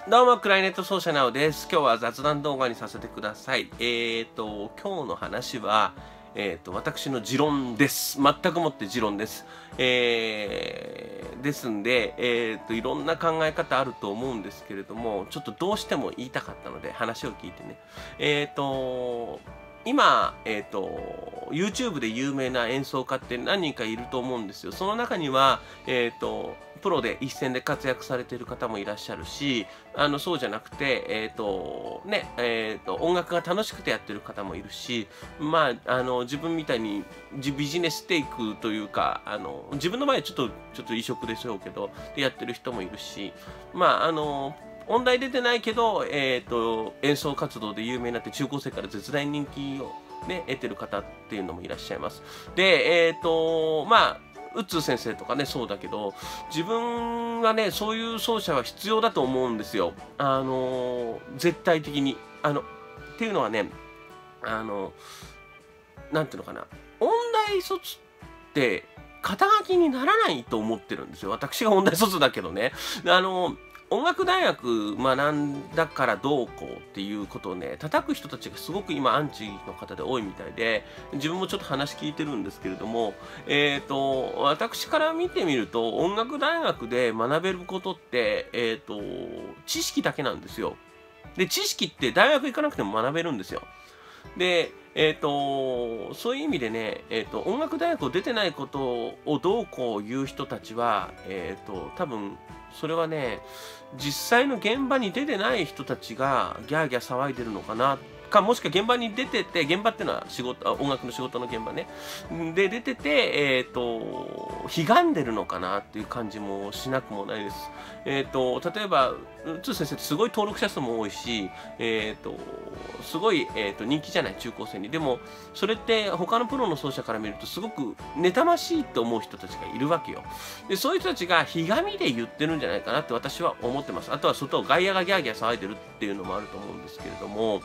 どうも、クライネット奏者なおです。今日は雑談動画にさせてください。今日の話は、私の持論です。全くもって持論です。ですんで、いろんな考え方あると思うんですけれども、ちょっとどうしても言いたかったので、話を聞いてね。今、YouTube で有名な演奏家って何人かいると思うんですよ。その中には、プロで一線で活躍されている方もいらっしゃるし、そうじゃなくて、音楽が楽しくてやってる方もいるし、自分みたいにビジネステイクというか、自分の場合はちょっと異色でしょうけど、でやってる人もいるし、音大出てないけど、演奏活動で有名になって中高生から絶大人気を、ね、得てる方っていうのもいらっしゃいます。で、ウッツー先生とかね、そうだけど、自分はね、そういう奏者は必要だと思うんですよ。絶対的に。っていうのはね、なんていうのかな、音大卒って肩書きにならないと思ってるんですよ。私が音大卒だけどね。音楽大学学んだからどうこうっていうことをね、叩く人たちがすごく今アンチの方で多いみたいで、自分もちょっと話聞いてるんですけれども、私から見てみると、音楽大学で学べることって、知識だけなんですよ。で、知識って大学行かなくても学べるんですよ。で、そういう意味でね、音楽大学を出てないことをどうこう言う人たちは、多分、それはね、実際の現場に出てない人たちがギャーギャー騒いでるのかな、もしくは現場に出てて、現場っていうのは音楽の仕事の現場ね。で、出てて、悲願でるのかなっていう感じもしなくもないです。例えば、つー先生ってすごい登録者数も多いし、すごい、人気じゃない、中高生に。でも、それって他のプロの奏者から見るとすごく妬ましいと思う人たちがいるわけよ。で、そういう人たちがひがみで言ってるんじゃないかなって私は思ってます。あとは外を外野がギャーギャー騒いでるっていうのもあると思うんですけれども、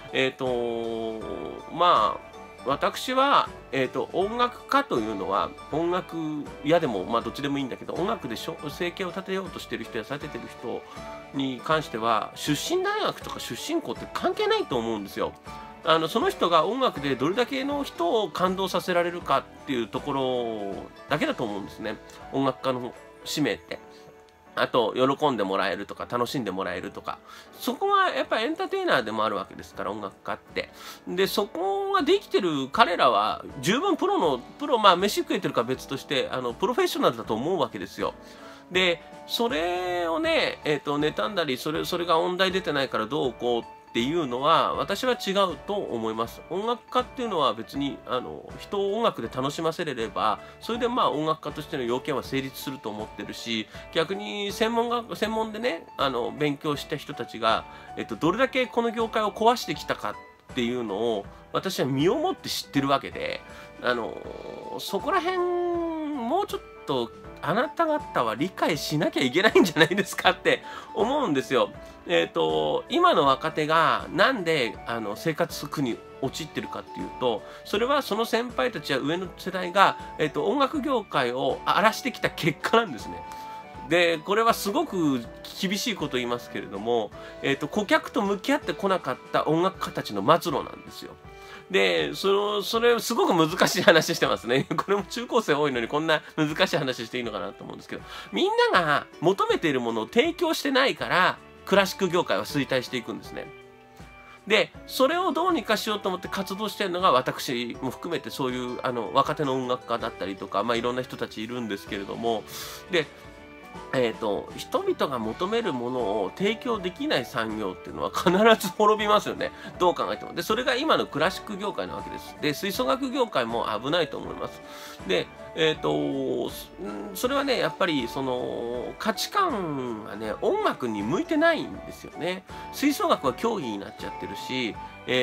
私は、音楽家というのは、音楽屋でも、どっちでもいいんだけど、音楽で生計を立てようとしてる人やされてる人に関しては、出身大学とか出身校って関係ないと思うんですよ。その人が音楽でどれだけの人を感動させられるかっていうところだけだと思うんですね。音楽家の使命って。あと、喜んでもらえるとか、楽しんでもらえるとか。そこはやっぱりエンターテイナーでもあるわけですから、音楽家って。で、そこができてる彼らは、十分プロ、飯食えてるか別として、プロフェッショナルだと思うわけですよ。で、それをね、妬んだり、それが音大出てないからどうこうっていうのは、私は違うと思います。音楽家っていうのは別に、人を音楽で楽しませれれば、それで音楽家としての要件は成立すると思ってるし、逆に専門でね、勉強した人たちが、どれだけこの業界を壊してきたかっていうのを、私は身をもって知ってるわけで、そこら辺、もうちょっと、あなた方は理解しなきゃいけないんじゃないですかって思うんですよ。今の若手がなんで生活苦に陥ってるかっていうと、それはその先輩たちや上の世代が、音楽業界を荒らしてきた結果なんですね。で、これはすごく厳しいこと言いますけれども、顧客と向き合ってこなかった音楽家たちの末路なんですよ。で、それすごく難しい話してますね。これも中高生多いのにこんな難しい話していいのかなと思うんですけど、みんなが求めているものを提供してないから、クラシック業界は衰退していくんですね。で、それをどうにかしようと思って活動してるのが私も含めてそういう若手の音楽家だったりとか、いろんな人たちいるんですけれども、で、人々が求めるものを提供できない産業っていうのは必ず滅びますよね。どう考えても。で、それが今のクラシック業界なわけです。で、吹奏楽業界も危ないと思います。で、それはね、やっぱり、価値観がね、音楽に向いてないんですよね。吹奏楽は競技になっちゃってるし、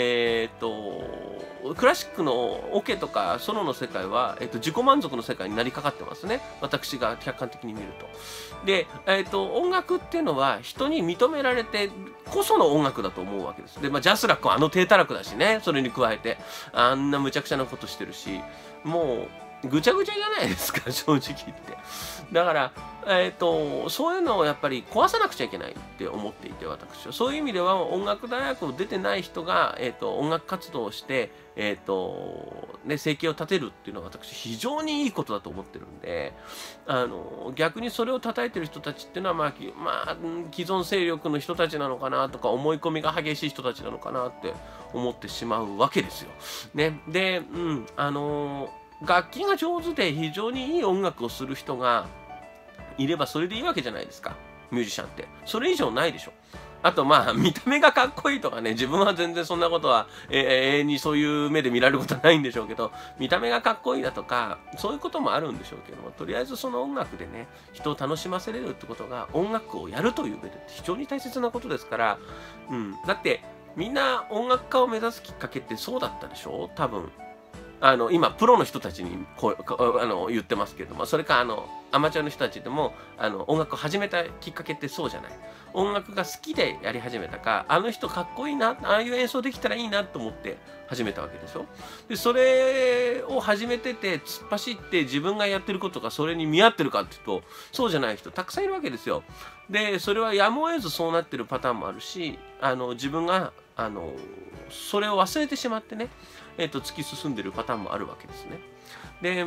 クラシックのオケとかソロの世界は、自己満足の世界になりかかってますね。私が客観的に見ると。で、音楽っていうのは人に認められてこその音楽だと思うわけです。で、ジャスラックは低たらくだしね、それに加えて。あんな無茶苦茶なことしてるし、もぐちゃぐちゃじゃないですか、正直言って。だから、そういうのをやっぱり壊さなくちゃいけないって思っていて、私は。そういう意味では、音楽大学を出てない人が、音楽活動をして、ね、生計を立てるっていうのは私、非常にいいことだと思ってるんで、逆にそれを叩いてる人たちっていうのは、既存勢力の人たちなのかなとか、思い込みが激しい人たちなのかなって思ってしまうわけですよ。ね。で、楽器が上手で非常にいい音楽をする人がいればそれでいいわけじゃないですか。ミュージシャンって。それ以上ないでしょ。あと見た目がかっこいいとかね、自分は全然そんなことは、永遠にそういう目で見られることはないんでしょうけど、見た目がかっこいいだとか、そういうこともあるんでしょうけども、とりあえずその音楽でね、人を楽しませれるってことが、音楽をやるという上で非常に大切なことですから、だって、みんな音楽家を目指すきっかけってそうだったでしょ多分。今、プロの人たちに言ってますけれども、それかアマチュアの人たちでも音楽を始めたきっかけってそうじゃない。音楽が好きでやり始めたか、あの人かっこいいな、ああいう演奏できたらいいなと思って始めたわけでしょ。で、それを始めてて、突っ走って自分がやってることがそれに見合ってるかっていうと、そうじゃない人たくさんいるわけですよ。で、それはやむを得ずそうなってるパターンもあるし、自分がそれを忘れてしまってね、突き進んでるパターンもあるわけですね。で、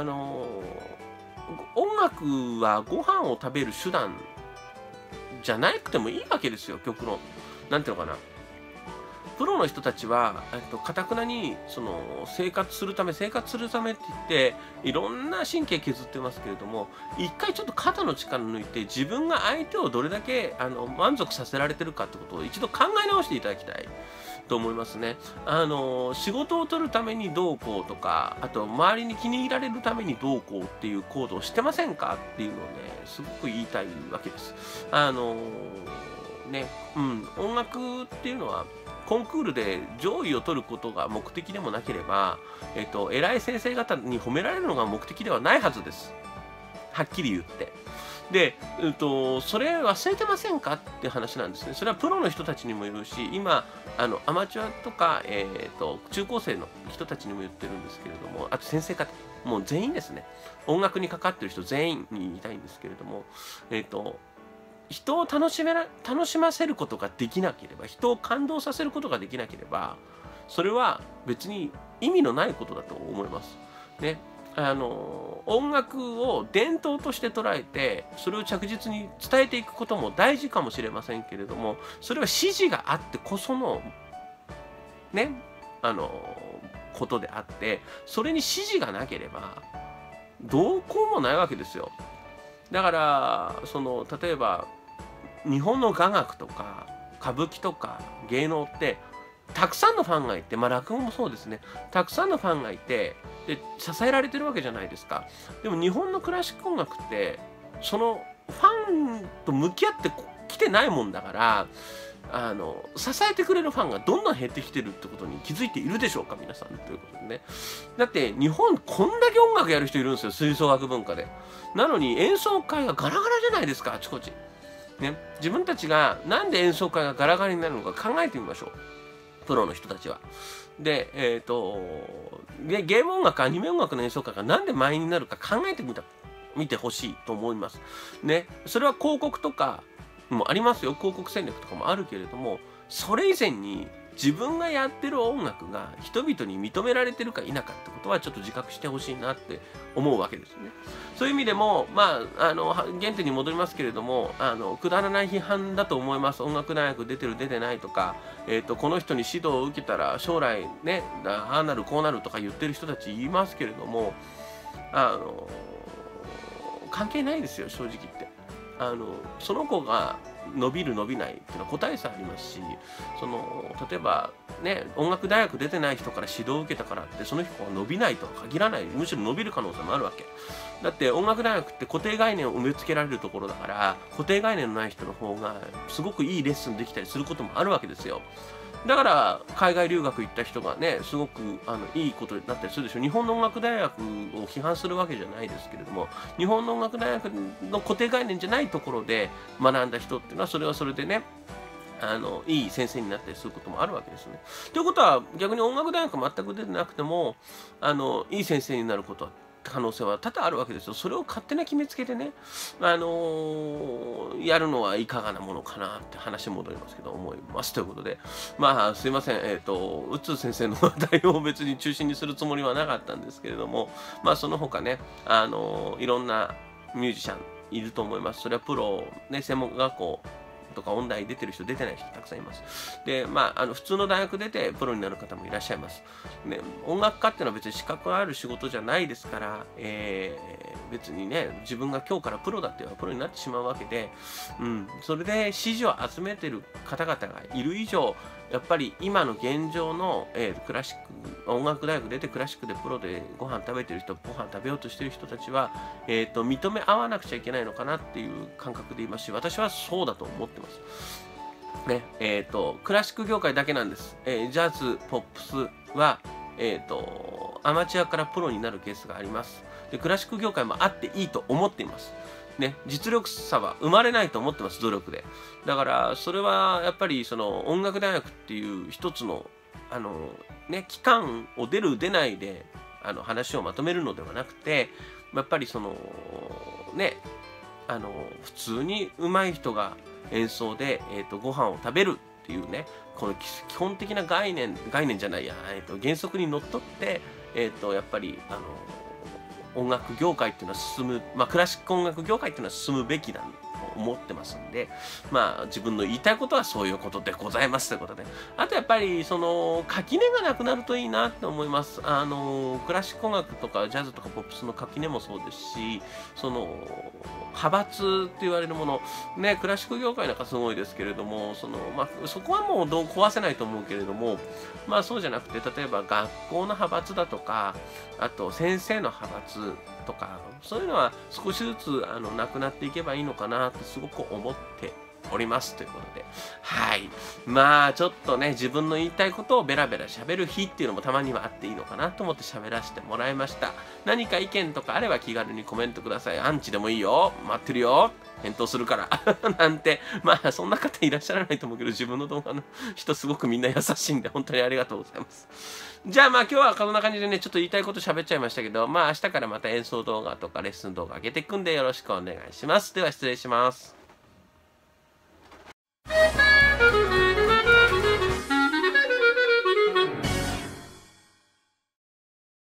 音楽はご飯を食べる手段じゃなくてもいいわけですよ、極論。なんていうのかな。プロの人たちは、かたくなに、生活するためって言って、いろんな神経削ってますけれども、一回ちょっと肩の力抜いて、自分が相手をどれだけ、満足させられてるかってことを一度考え直していただきたいと思いますね。仕事を取るためにどうこうとか、あと、周りに気に入られるためにどうこうっていう行動をしてませんかっていうのをね、すごく言いたいわけです。音楽っていうのは、コンクールで上位を取ることが目的でもなければ、偉い先生方に褒められるのが目的ではないはずです。はっきり言って。で、それ忘れてませんかって話なんですね。それはプロの人たちにも言うし、今、アマチュアとか、中高生の人たちにも言ってるんですけれども、あと先生方、もう全員ですね。音楽にかかってる人全員に言いたいんですけれども、人を楽しませることができなければ、人を感動させることができなければ、それは別に意味のないことだと思います。ね。音楽を伝統として捉えて、それを着実に伝えていくことも大事かもしれませんけれども、それは指示があってこその、ね、ことであって、それに指示がなければ、どうこうもないわけですよ。だから、例えば、日本の雅楽とか歌舞伎とか芸能ってたくさんのファンがいて、落語もそうですね、たくさんのファンがいて、で支えられてるわけじゃないですか。でも日本のクラシック音楽ってそのファンと向き合ってきてないもんだから、支えてくれるファンがどんどん減ってきてるってことに気づいているでしょうか、皆さん。ということでね。だって日本こんだけ音楽やる人いるんですよ、吹奏楽文化で。なのに演奏会がガラガラじゃないですか、あちこち。ね、自分たちがなんで演奏会がガラガラになるのか考えてみましょう。プロの人たちは。で、ゲーム音楽、アニメ音楽の演奏会がなんで満員になるか考えてみてほしいと思います。ね。それは広告とかもありますよ。広告戦略とかもあるけれども、それ以前に自分がやってる音楽が人々に認められてるか否かってことはちょっと自覚してほしいなって思うわけですね。そういう意味でも、原点に戻りますけれども、くだらない批判だと思います。音楽大学出てる出てないとか、この人に指導を受けたら将来ね、ああなるこうなるとか言ってる人たち言いますけれども、関係ないですよ、正直言って。その子が伸びる伸びないっていうのは個体差ありますし、例えばね、音楽大学出てない人から指導を受けたからってその人が伸びないとは限らない。むしろ伸びる可能性もあるわけだって。音楽大学って固定概念を植え付けられるところだから、固定概念のない人の方がすごくいいレッスンできたりすることもあるわけですよ。だから海外留学行った人がね、すごくいいことになったりするでしょ。日本の音楽大学を批判するわけじゃないですけれども、日本の音楽大学の固定概念じゃないところで学んだ人っていうのは、それはそれでね、いい先生になったりすることもあるわけですね。ということは、逆に音楽大学全く出てなくても、いい先生になることは可能性は多々あるわけですよ。それを勝手な決めつけでね、やるのはいかがなものかなって話戻りますけど、思います。ということで、まあ、すいません。宇津先生の話題を別に中心にするつもりはなかったんですけれども、まあ、その他ね、いろんなミュージシャンいると思います。それはプロ、ね、専門学校とか音大出てる人、出てない人たくさんいます。で、まあ、普通の大学出てプロになる方もいらっしゃいます。ね、音楽家っていうのは別に資格がある仕事じゃないですから、別にね、自分が今日からプロだって言えばプロになってしまうわけで、それで支持を集めてる方々がいる以上、やっぱり今の現状の、クラシック、音楽大学出てクラシックでプロでご飯食べてる人、ご飯食べようとしてる人たちは、認め合わなくちゃいけないのかなっていう感覚でいますし、私はそうだと思ってます。ね、クラシック業界だけなんです。ジャズ、ポップスは、アマチュアからプロになるケースがあります。で、クラシック業界もあっていいと思っています。ね、実力差は生まれないと思ってます、努力で。だから、それはやっぱりその音楽大学っていう一つの、期間を出る出ないで話をまとめるのではなくて、やっぱりその、ね、普通に上手い人が演奏で、ご飯を食べるっていうね、この基本的な概念じゃないや、原則にのっとって、やっぱり、音楽業界っていうのは進む、まあ、クラシック音楽業界っていうのは進むべきだと思ってますんで、まあ、自分の言いたいことはそういうことでございますということで、あとやっぱり、その、垣根がなくなるといいなって思います。クラシック音楽とかジャズとかポップスの垣根もそうですし、その、派閥って言われるもの、ね、クラシック業界なんかすごいですけれども、その、まあ、そこはもう壊せないと思うけれども、まあそうじゃなくて、例えば学校の派閥だとか、あと先生の派閥とか、そういうのは少しずつなくなっていけばいいのかなとすごく思っておりますということで。はい。まあちょっとね、自分の言いたいことをベラベラ喋る日っていうのもたまにはあっていいのかなと思って喋らせてもらいました。何か意見とかあれば気軽にコメントください。アンチでもいいよ。待ってるよ。返答するからなんて、まあそんな方いらっしゃらないと思うけど、自分の動画の人すごくみんな優しいんで、本当にありがとうございます。じゃあまあ今日はこんな感じでね、ちょっと言いたいこと喋っちゃいましたけど、まあ明日からまた演奏動画とかレッスン動画上げていくんでよろしくお願いします。では失礼します。